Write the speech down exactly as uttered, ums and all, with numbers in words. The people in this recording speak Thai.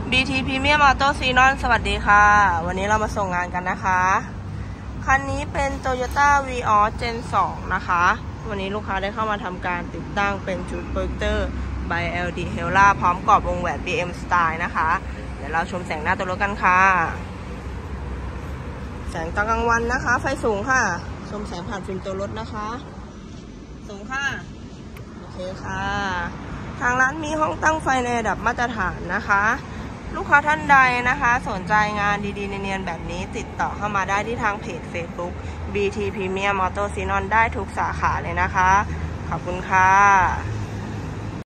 บี ที Premium Auto Xenon สวัสดีค่ะวันนี้เรามาส่งงานกันนะคะคันนี้เป็น Toyota Vios Gen สองนะคะวันนี้ลูกค้าได้เข้ามาทำการติดตั้งเป็นชุดโปรเจคเตอร์ by แอล ดี Hella พร้อมกรอบวงแหวน บี เอ็ม Style นะคะเดี๋ยวเราชมแสงหน้าตัวรถกันค่ะแสงตอนกลางวันนะคะไฟสูงค่ะชมแสงผ่านฟิล์มตัวรถนะคะสูงค่ะโอเคค่ะทางร้านมีห้องตั้งไฟในระดับมาตรฐานนะคะลูกค้าท่านใดนะคะสนใจงานดีๆเนียนๆแบบนี้ติดต่อเข้ามาได้ที่ทางเพจ Facebook บี ที Premium Auto Xenon ได้ทุกสาขาเลยนะคะขอบคุณค่ะ